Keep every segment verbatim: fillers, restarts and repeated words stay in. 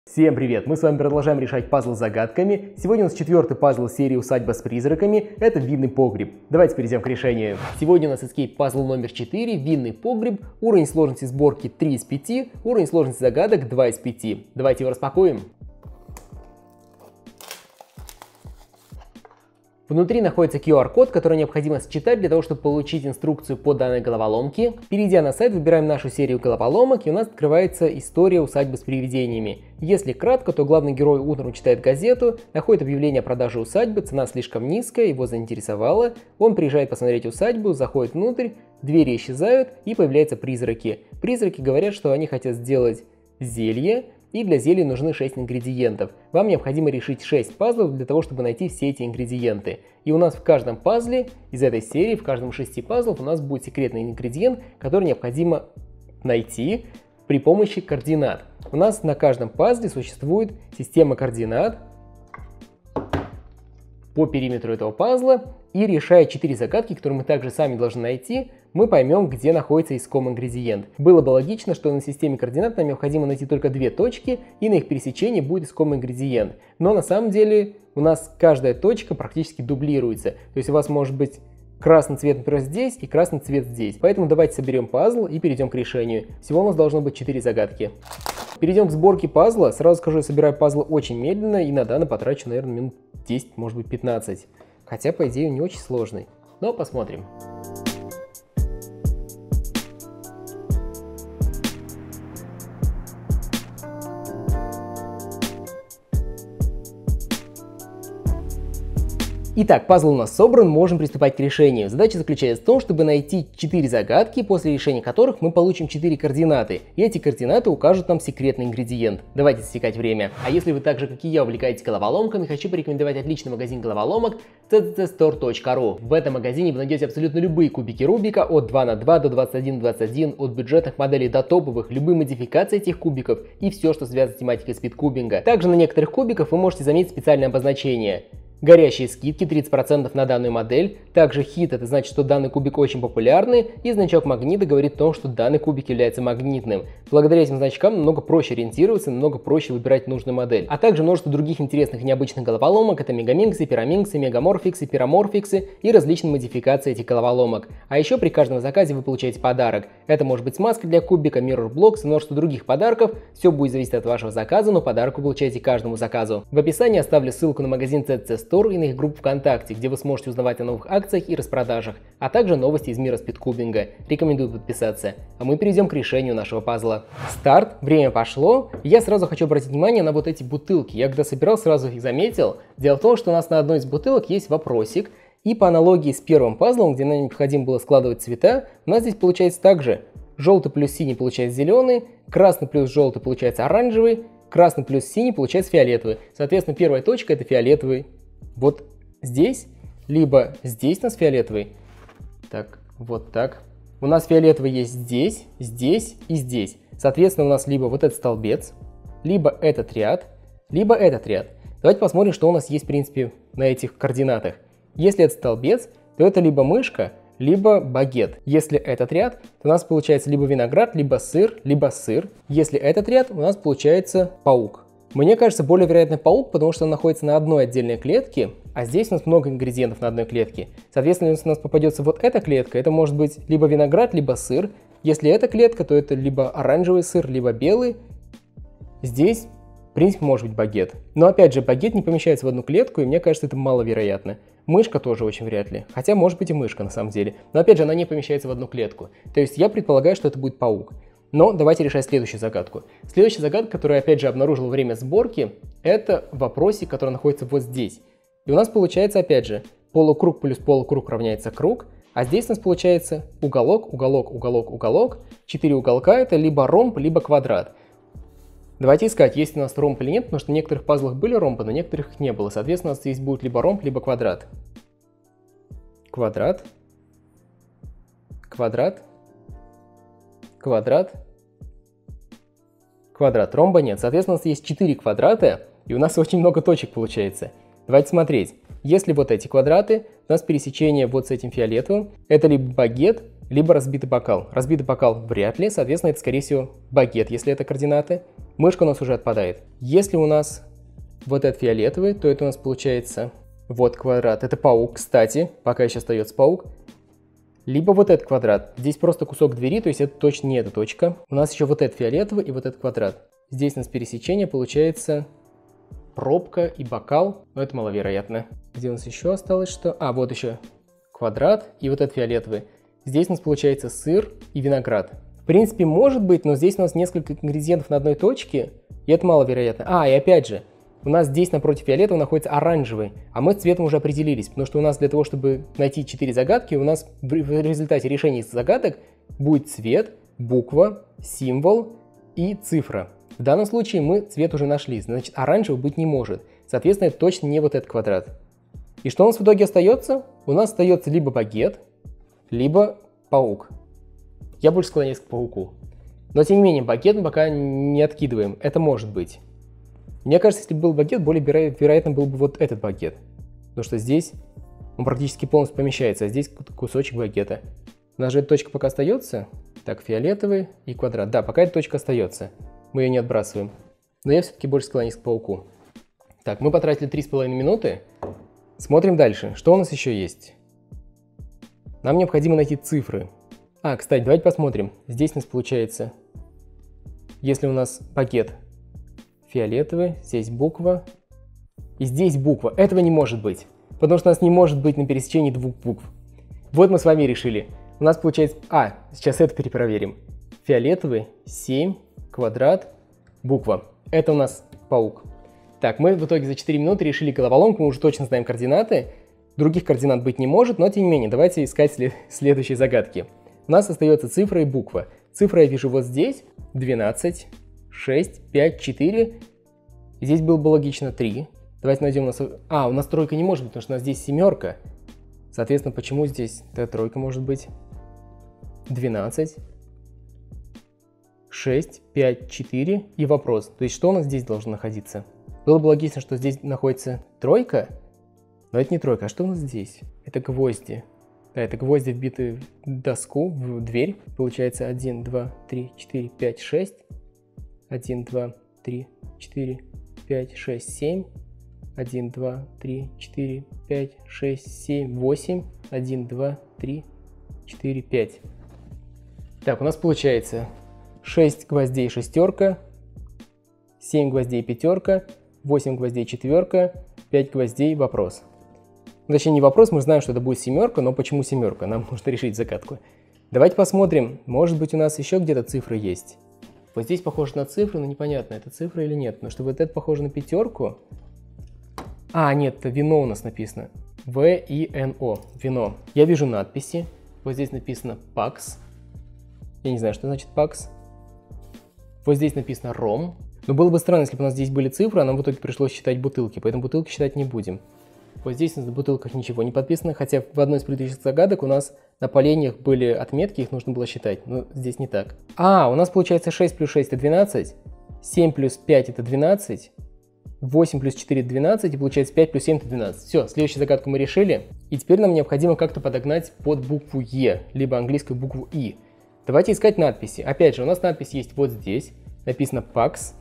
Всем привет! Мы с вами продолжаем решать пазл с загадками. Сегодня у нас четвертый пазл серии «Усадьба с призраками». Это винный погреб. Давайте перейдем к решению. Сегодня у нас эскейп пазл номер четыре, винный погреб. Уровень сложности сборки три из пяти, уровень сложности загадок два из пяти. Давайте его распакуем. Внутри находится ку ар-код, который необходимо считать для того, чтобы получить инструкцию по данной головоломке. Перейдя на сайт, выбираем нашу серию головоломок, и у нас открывается история усадьбы с привидениями. Если кратко, то главный герой утром читает газету, находит объявление о продаже усадьбы, цена слишком низкая, его заинтересовала. Он приезжает посмотреть усадьбу, заходит внутрь, двери исчезают и появляются призраки. Призраки говорят, что они хотят сделать зелье, и для зелья нужны шесть ингредиентов. Вам необходимо решить шесть пазлов для того, чтобы найти все эти ингредиенты. И у нас в каждом пазле из этой серии, в каждом шести пазлов у нас будет секретный ингредиент, который необходимо найти при помощи координат. У нас на каждом пазле существует система координат по периметру этого пазла. И решая четыре загадки, которые мы также сами должны найти, мы поймем, где находится искомый ингредиент. Было бы логично, что на системе координат нам необходимо найти только две точки, и на их пересечении будет искомый ингредиент. Но на самом деле у нас каждая точка практически дублируется. То есть у вас может быть красный цвет, например, здесь и красный цвет здесь. Поэтому давайте соберем пазл и перейдем к решению. Всего у нас должно быть четыре загадки. Перейдем к сборке пазла. Сразу скажу, я собираю пазл очень медленно и на данный потрачу, наверное, минут десять, может быть пятнадцать. Хотя, по идее, он не очень сложный. Но посмотрим. Итак, пазл у нас собран, можем приступать к решению. Задача заключается в том, чтобы найти четыре загадки, после решения которых мы получим четыре координаты. И эти координаты укажут нам секретный ингредиент. Давайте засекать время. А если вы так же, как и я, увлекаетесь головоломками, хочу порекомендовать отличный магазин головоломок си си си стор точка ру. В этом магазине вы найдете абсолютно любые кубики Рубика от два на два до двадцать один на двадцать один, от бюджетных моделей до топовых, любые модификации этих кубиков и все, что связано с тематикой спидкубинга. Также на некоторых кубиках вы можете заметить специальное обозначение. Горящие скидки тридцать процентов на данную модель, также хит, это значит, что данный кубик очень популярный, и значок магнита говорит о том, что данный кубик является магнитным. Благодаря этим значкам намного проще ориентироваться, намного проще выбирать нужную модель. А также множество других интересных и необычных головоломок, это мегаминксы, пираминксы, мегаморфиксы, пираморфиксы и различные модификации этих головоломок. А еще при каждом заказе вы получаете подарок. Это может быть смазка для кубика, Mirror Blocks и множество других подарков. Все будет зависеть от вашего заказа, но подарок вы получаете каждому заказу. В описании оставлю ссылку на магазин си си си Store и на их группу ВКонтакте, где вы сможете узнавать о новых акциях и распродажах, а также новости из мира спидкубинга. Рекомендую подписаться. А мы перейдем к решению нашего пазла. Старт, время пошло. Я сразу хочу обратить внимание на вот эти бутылки. Я когда собирал, сразу их заметил. Дело в том, что у нас на одной из бутылок есть вопросик. И по аналогии с первым пазлом, где нам необходимо было складывать цвета, у нас здесь получается также. Желтый плюс синий получается зеленый, красный плюс желтый получается оранжевый, красный плюс синий получается фиолетовый. Соответственно, первая точка это фиолетовый. Вот здесь, либо здесь у нас фиолетовый. Так, вот так. У нас фиолетовый есть здесь, здесь и здесь. Соответственно, у нас либо вот этот столбец, либо этот ряд, либо этот ряд. Давайте посмотрим, что у нас есть, в принципе, на этих координатах. Если это столбец, то это либо мышка, либо багет. Если этот ряд, то у нас получается либо виноград, либо сыр, либо сыр. Если этот ряд, у нас получается паук. Мне кажется, более вероятный паук, потому что он находится на одной отдельной клетке, а здесь у нас много ингредиентов на одной клетке. Соответственно, если у нас попадется вот эта клетка, это может быть либо виноград, либо сыр. Если это клетка, то это либо оранжевый сыр, либо белый. Здесь, в принципе, может быть багет. Но опять же, багет не помещается в одну клетку, и мне кажется, это маловероятно. Мышка тоже очень вряд ли. Хотя, может быть, и мышка на самом деле. Но опять же, она не помещается в одну клетку. То есть я предполагаю, что это будет паук. Но давайте решать следующую загадку. Следующая загадка, которую я опять же обнаружил во время сборки, это вопросик, который находится вот здесь. И у нас получается опять же полукруг плюс полукруг равняется круг, а здесь у нас получается уголок, уголок, уголок, уголок. Четыре уголка это либо ромб, либо квадрат. Давайте искать, есть у нас ромб или нет, потому что в некоторых пазлах были ромбы, но в некоторых их не было. Соответственно, у нас здесь будет либо ромб, либо квадрат. Квадрат. Квадрат. Квадрат, квадрат, ромба нет. Соответственно, у нас есть четыре квадрата, и у нас очень много точек получается. Давайте смотреть. Если вот эти квадраты, у нас пересечение вот с этим фиолетовым, это либо багет, либо разбитый бокал. Разбитый бокал вряд ли, соответственно, это, скорее всего, багет, если это координаты. мышка у нас уже отпадает. Если у нас вот этот фиолетовый, то это у нас получается вот квадрат. Это паук, кстати, пока еще остается паук. Либо вот этот квадрат. Здесь просто кусок двери, то есть это точно не эта точка. У нас еще вот этот фиолетовый и вот этот квадрат. Здесь у нас пересечение получается пробка и бокал. Но это маловероятно. Где у нас еще осталось что? А, вот еще квадрат и вот этот фиолетовый. Здесь у нас получается сыр и виноград. В принципе, может быть, но здесь у нас несколько ингредиентов на одной точке, и это маловероятно. А, и опять же, у нас здесь напротив фиолетового находится оранжевый, а мы с цветом уже определились, потому что у нас для того, чтобы найти четыре загадки, у нас в результате решения загадок будет цвет, буква, символ и цифра. В данном случае мы цвет уже нашли, значит оранжевый быть не может. Соответственно, это точно не вот этот квадрат. И что у нас в итоге остается? У нас остается либо багет, либо паук. Я больше склоняюсь к пауку. Но тем не менее, багет мы пока не откидываем. Это может быть. Мне кажется, если бы был багет, более вероятно был бы вот этот багет. Потому что здесь он практически полностью помещается, а здесь кусочек багета. У нас же эта точка пока остается. Так, фиолетовый и квадрат. Да, пока эта точка остается. Мы ее не отбрасываем. Но я все-таки больше склоняюсь к пауку. Так, мы потратили три с половиной минуты. Смотрим дальше. Что у нас еще есть? Нам необходимо найти цифры. А, кстати, давайте посмотрим. Здесь у нас получается, если у нас пакет фиолетовый, здесь буква, и здесь буква. Этого не может быть, потому что у нас не может быть на пересечении двух букв. Вот мы с вами решили. У нас получается... А, сейчас это перепроверим. Фиолетовый, семь, квадрат, буква. Это у нас паук. Так, мы в итоге за четыре минуты решили головоломку, мы уже точно знаем координаты. Других координат быть не может, но тем не менее, давайте искать след... следующие загадки. У нас остается цифра и буква. Цифра я вижу вот здесь, двенадцать, шесть, пять, четыре. Здесь было бы логично три. Давайте найдем у нас... А, у нас тройка не может быть, потому что у нас здесь семерка. Соответственно, почему здесь эта тройка может быть? двенадцать, шесть, пять, четыре и вопрос. То есть, что у нас здесь должно находиться? Было бы логично, что здесь находится тройка, но это не тройка. А что у нас здесь? Это гвозди. Да, это гвозди, вбиты в доску, в дверь. Получается один, два, три, четыре, пять, шесть. один, два, три, четыре, пять, шесть, семь. один, два, три, четыре, пять, шесть, семь, восемь. один, два, три, четыре, пять. Так, у нас получается шесть гвоздей шестерка, семь гвоздей пятерка, восемь гвоздей четверка, пять гвоздей вопрос. Точнее, не вопрос, мы знаем, что это будет семерка, но почему семерка? Нам нужно решить загадку. Давайте посмотрим, может быть у нас еще где-то цифры есть. Вот здесь похоже на цифру, но непонятно, это цифра или нет. Потому что вот это похоже на пятерку. А, нет, это вино у нас написано. В И Н О, вино. Я вижу надписи. Вот здесь написано пакс. Я не знаю, что значит пакс. Вот здесь написано ром. Но было бы странно, если бы у нас здесь были цифры, а нам в итоге пришлось считать бутылки. Поэтому бутылки считать не будем. Вот здесь на бутылках ничего не подписано, хотя в одной из предыдущих загадок у нас на поленьях были отметки, их нужно было считать, но здесь не так. А, у нас получается шесть плюс шесть это двенадцать, семь плюс пять это двенадцать, восемь плюс четыре это двенадцать, и получается пять плюс семь это двенадцать. Все, следующую загадку мы решили, и теперь нам необходимо как-то подогнать под букву Е, либо английскую букву И. Давайте искать надписи. Опять же, у нас надпись есть вот здесь, написано пакс,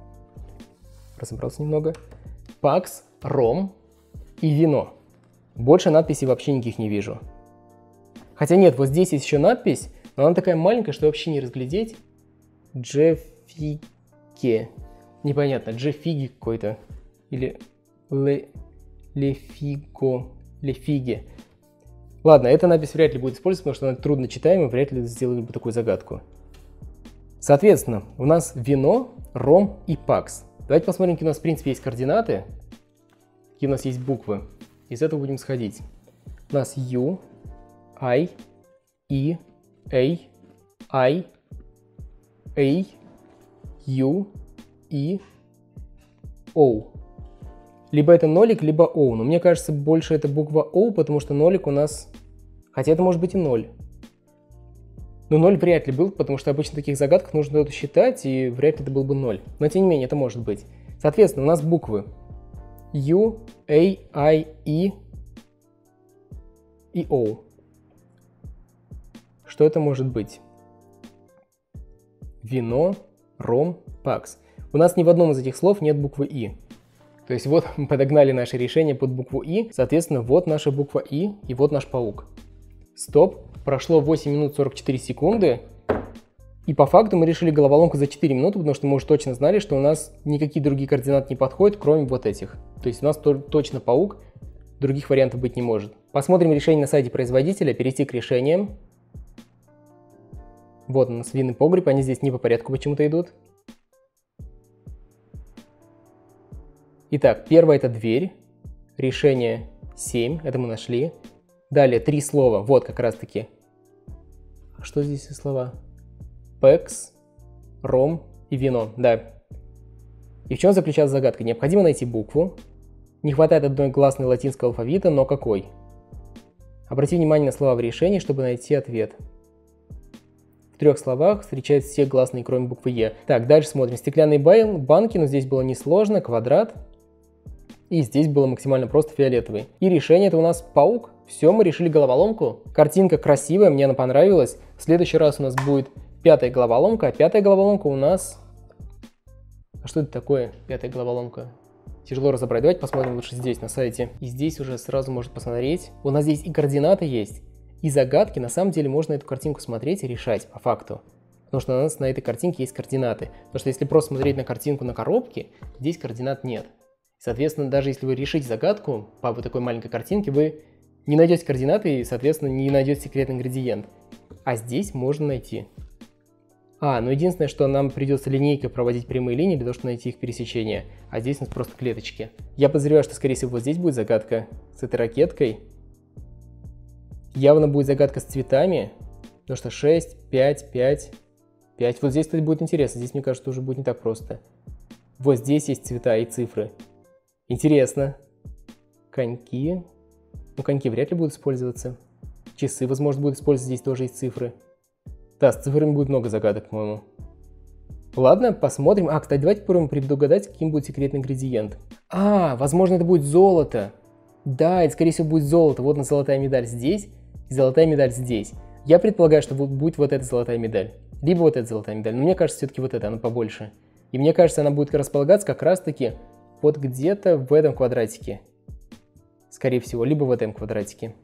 разобрался немного, пакс, ром и вино. Больше надписей вообще никаких не вижу. Хотя нет, вот здесь есть еще надпись, но она такая маленькая, что вообще не разглядеть. Джефиге. Непонятно, Джефиги какой-то. Или Ле... Лефиго. Лефиге. Ладно, эта надпись вряд ли будет использоваться, потому что она трудно читаемая, вряд ли сделали бы такую загадку. Соответственно, у нас вино, ром и пакс. Давайте посмотрим, какие у нас в принципе есть координаты. Какие у нас есть буквы. Из этого будем сходить. У нас U, I, E, A, I, A, U, E, O. Либо это нолик, либо O. Но мне кажется, больше это буква O, потому что нолик у нас... Хотя это может быть и ноль. Но ноль вряд ли был, потому что обычно в таких загадках нужно это считать, и вряд ли это был бы ноль. Но тем не менее, это может быть. Соответственно, у нас буквы U, A, I, E и O. Что это может быть? Вино, ром, пакс. у нас ни в одном из этих слов нет буквы «и». То есть вот мы подогнали наше решение под букву «и», соответственно, вот наша буква «и» и вот наш паук. Стоп, прошло восемь минут сорок четыре секунды, и по факту мы решили головоломку за четыре минуты, потому что мы уже точно знали, что у нас никакие другие координаты не подходят, кроме вот этих. То есть у нас точно паук, других вариантов быть не может. Посмотрим решение на сайте производителя, перейти к решениям. Вот у нас винный погреб, они здесь не по порядку почему-то идут. Итак, первое это дверь, решение семь, это мы нашли. Далее три слова, вот как раз таки. А что здесь за слова? Пекс, ром и вино, да. И в чем заключается загадка? Необходимо найти букву. Не хватает одной гласной латинского алфавита, но какой? Обрати внимание на слова в решении, чтобы найти ответ. В трех словах встречаются все гласные, кроме буквы Е. Так, дальше смотрим. Стеклянные банки, но здесь было несложно, квадрат. И здесь было максимально просто фиолетовый. И решение это у нас паук. Все, мы решили головоломку. Картинка красивая, мне она понравилась. В следующий раз у нас будет пятая головоломка. А пятая головоломка у нас... А что это такое, пятая головоломка? Тяжело разобрать. Давайте посмотрим лучше здесь, на сайте. И здесь уже сразу можно посмотреть. У нас здесь и координаты есть, и загадки. На самом деле можно эту картинку смотреть и решать по факту. Потому что у нас на этой картинке есть координаты. Потому что если просто смотреть на картинку на коробке, здесь координат нет. Соответственно, даже если вы решите загадку по вот такой маленькой картинке, вы не найдете координаты и, соответственно, не найдете секретный ингредиент. А здесь можно найти. А, ну единственное, что нам придется линейкой проводить прямые линии для того, чтобы найти их пересечение. А здесь у нас просто клеточки. Я подозреваю, что, скорее всего, вот здесь будет загадка с этой ракеткой. Явно будет загадка с цветами. Потому что шесть, пять, пять, пять. Вот здесь, кстати, будет интересно. Здесь, мне кажется, уже будет не так просто. Вот здесь есть цвета и цифры. Интересно. Коньки. Ну, коньки вряд ли будут использоваться. Часы, возможно, будут использоваться. Здесь тоже есть цифры. Да, с цифрами будет много загадок, по-моему. Ладно, посмотрим. А, кстати, давайте попробуем предугадать, каким будет секретный ингредиент. А, возможно, это будет золото. Да, это, скорее всего, будет золото. Вот она золотая медаль здесь, и золотая медаль здесь. Я предполагаю, что будет вот эта золотая медаль. Либо вот эта золотая медаль. Но мне кажется, все-таки вот эта, она побольше. И мне кажется, она будет располагаться как раз-таки вот где-то в этом квадратике. Скорее всего, либо в этом квадратике.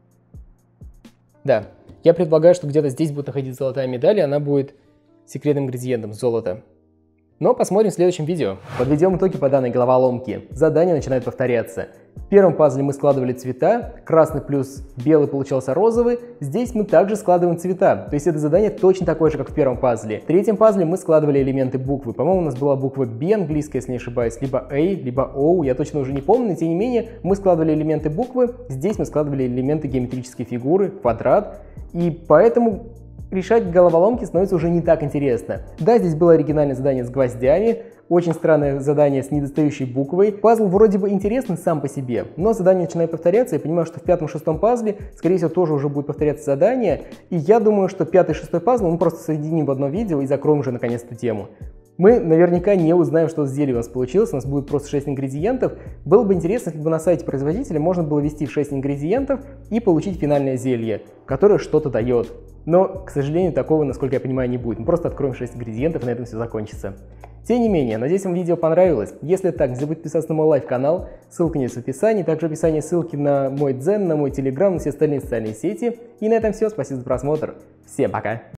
Да. Я предполагаю, что где-то здесь будет находиться золотая медаль, и она будет секретным ингредиентом золота. Но посмотрим в следующем видео. Подведем итоги по данной головоломке. Задания начинают повторяться. В первом пазле мы складывали цвета, красный плюс белый получался розовый. Здесь мы также складываем цвета, то есть это задание точно такое же, как в первом пазле. В третьем пазле мы складывали элементы буквы. По-моему, у нас была буква B английская, если не ошибаюсь, либо A, либо O, я точно уже не помню, но тем не менее мы складывали элементы буквы. Здесь мы складывали элементы геометрической фигуры, квадрат, и поэтому решать головоломки становится уже не так интересно. Да, здесь было оригинальное задание с гвоздями, очень странное задание с недостающей буквой. Пазл вроде бы интересный сам по себе, но задание начинает повторяться. Я понимаю, что в пятом-шестом пазле, скорее всего, тоже уже будет повторяться задание. И я думаю, что пятый-шестой пазл мы просто соединим в одно видео и закроем уже наконец эту тему. Мы наверняка не узнаем, что с зельем у нас получилось, у нас будет просто шесть ингредиентов. Было бы интересно, если бы на сайте производителя можно было ввести в шесть ингредиентов и получить финальное зелье, которое что-то дает. Но, к сожалению, такого, насколько я понимаю, не будет. Мы просто откроем шесть ингредиентов, и на этом все закончится. Тем не менее, надеюсь, вам видео понравилось. Если так, не забудьте подписаться на мой лайв-канал, ссылка есть в описании, также в описании ссылки на мой дзен, на мой телеграм, на все остальные социальные сети. И на этом все, спасибо за просмотр. Всем пока!